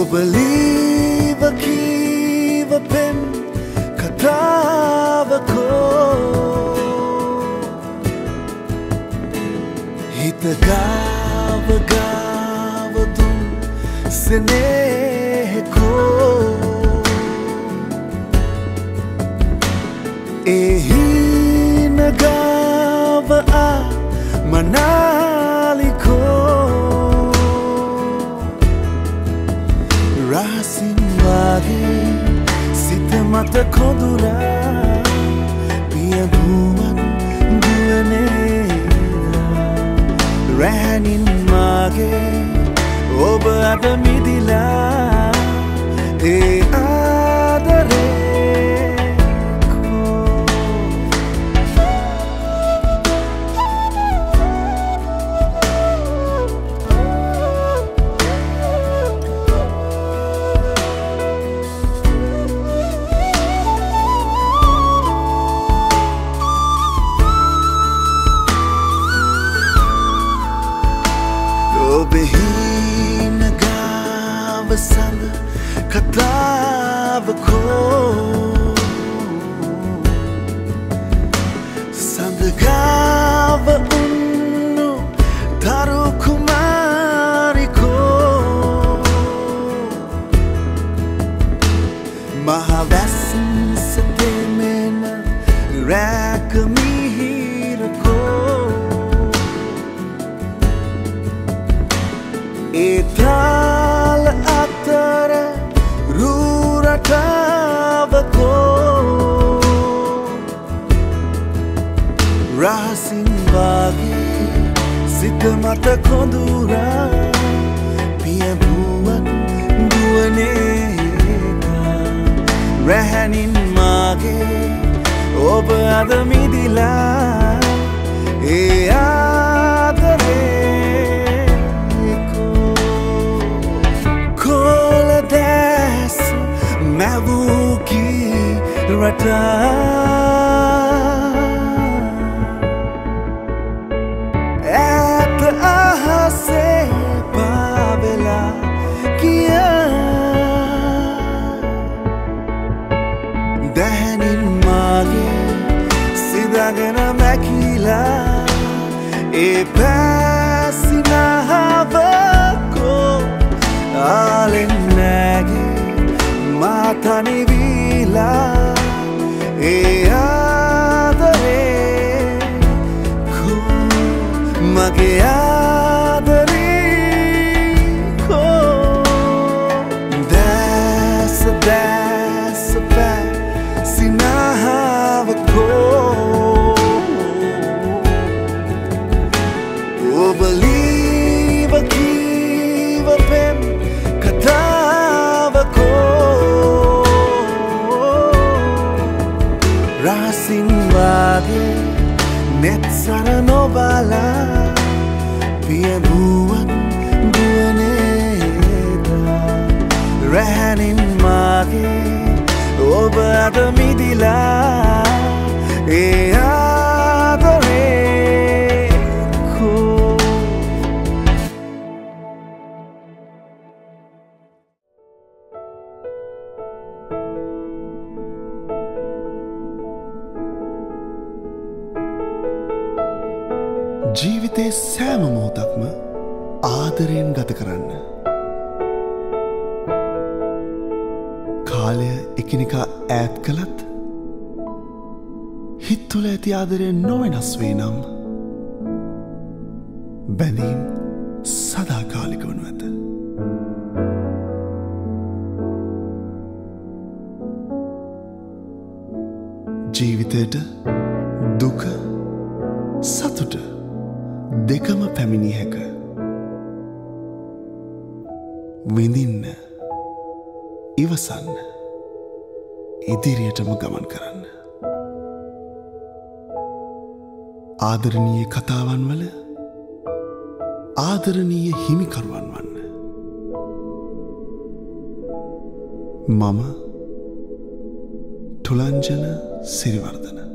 ඔබලීව කීව පෙම් කතාවකෝ හිත ගාව ගාව දුන් සෙනෙහකෝ එහින ගාව මනාලිකෝ රහසින් වාගේ සිත මත කොඳුරා පියඹුවන් දුවනේදා රැහනින් මාගේ ඔබ අද මිදිලා ඒ ආදරේ ඔබෙහින ගාව සඳ කතාවකෝ සඳ ගාව උන්නු තරු කුමාරිකෝ මහවැසින් සතෙමෙන රැක මිහිරකෝ ඒ තාල අතර රූරටාවකෝ රහසින් වාගේ සිත මත කොඳුරා පියඹුවන් දුවනේදා රැහනින් මාගේ ඔබ අද මිදිලා ඒ ආදරේ මැවූකී රටා ඇත අහසේ පාවෙලා කියා දැහැනින් මාගේ සිදගෙන මැකිලා ඒ පැසිනහවකෝ ආලෙන් නැගේ මාතනි වීලා ඒ ආදරේ කෝ මගේ ආදරේ කෝ දැස දැස පැසිනහවකෝ ඔබලීව කීව පෙම් කතාවකෝ රහසින් වාගේ නෙත් සර නොබලා පියඹුවන් දුවනේදා රැහනින් මාගේ ඔබ අද මිදිලා ඒ ආදරේ කෝ ජීවිතේ සෑම මොහොතක්ම ආදරයෙන් ගත කරන්න. කාලය එකිනෙකා ඈත් කළත් හිත් තුළ ඇති ආදරය නොවෙනස් වේ නම් බැඳීම් සදාකාලික වනු ඇත. ජීවිතයට දුක සතුට දෙකම පැමිණිය හැක. විඳින්න ඉවසන්න ඉදිරියටම ගමන් කරන්න. ආදරණීය කතාවන් වල ආදරණීය හිමිකරුවන් වන්න. මම තුලංජන සිරිවර්ධන.